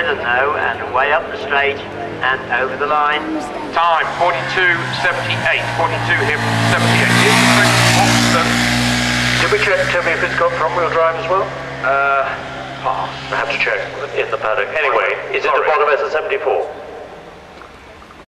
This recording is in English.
rhythm though, and way up the straight and over the line. Time 42.78. 42 here from 78. Here's the second Voxan. Did we check, tell me if it's got front wheel drive as well? Pass. I have to check in the paddock. Anyway, is it the bottom S74?